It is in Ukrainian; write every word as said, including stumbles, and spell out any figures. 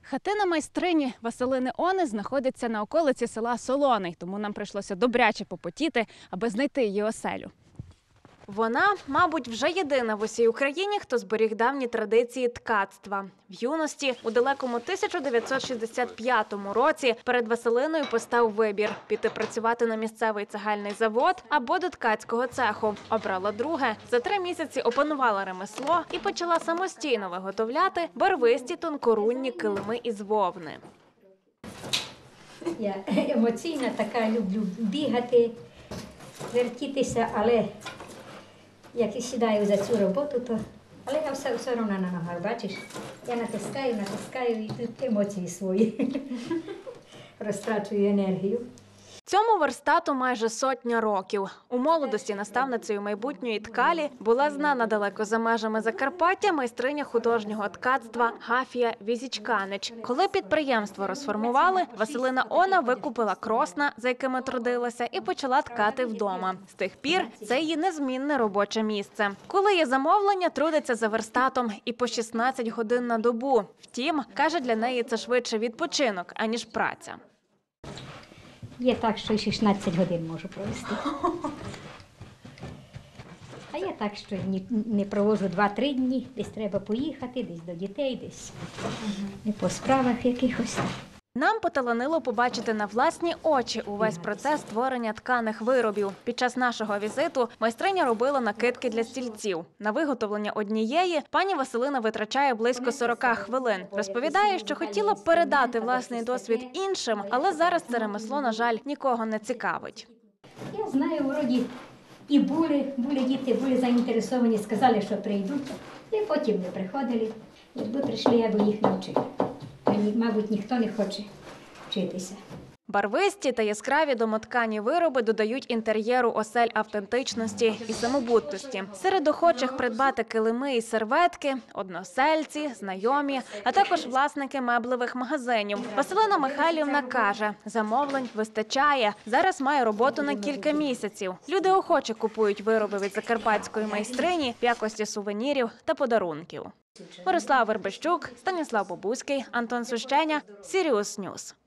Хатина майстрині Василини Они знаходиться на околиці села Солоний, тому нам прийшлося добряче попотіти, аби знайти її оселю. Вона, мабуть, вже єдина в усій Україні, хто зберіг давні традиції ткацтва. В юності, у далекому тисяча дев'ятсот шістдесят п'ятому році, перед Василиною постав вибір – піти працювати на місцевий цегельний завод або до ткацького цеху. Обрала друге. За три місяці опанувала ремесло і почала самостійно виготовляти барвисті тонкорунні килими із вовни. Я емоційна така, люблю бігати, вертітися, але як і сідаю за цю роботу, то... Але я все, все одно на ногах, бачиш? Я натискаю, натискаю і тут емоції свої. Розтрачую енергію. Цьому верстату майже сотня років. У молодості наставницею майбутньої ткалі була знана далеко за межами Закарпаття майстриня художнього ткацтва Гафія Візічканич. Коли підприємство розформували, Василина Она викупила кросна, за якими трудилася, і почала ткати вдома. З тих пір це її незмінне робоче місце. Коли є замовлення, трудиться за верстатом і по шістнадцять годин на добу. Втім, каже, для неї це швидше відпочинок, аніж праця. Є так, що шістнадцять годин можу провести. А є так, що не провожу два-три дні, десь треба поїхати, десь до дітей, десь не по справах якихось. Нам поталанило побачити на власні очі увесь процес створення тканих виробів. Під час нашого візиту майстриня робила накидки для стільців. На виготовлення однієї пані Василина витрачає близько сорок хвилин. Розповідає, що хотіла б передати власний досвід іншим, але зараз це ремесло, на жаль, нікого не цікавить. Я знаю, вроді і були, були діти, були заінтересовані, сказали, що прийдуть, і потім не приходили. Якби прийшли, я б їх навчила. Мабуть, ніхто не хоче вчитися. Барвисті та яскраві домоткані вироби додають інтер'єру осель автентичності і самобутності. Серед охочих придбати килими і серветки – односельці, знайомі, а також власники меблевих магазинів. Василина Михайлівна каже, замовлень вистачає. Зараз має роботу на кілька місяців. Люди охоче купують вироби від закарпатської майстрині в якості сувенірів та подарунків. Мирослава Вербещук, Станіслав Бобуський, Антон Сущеня, Сіріус Ньюс.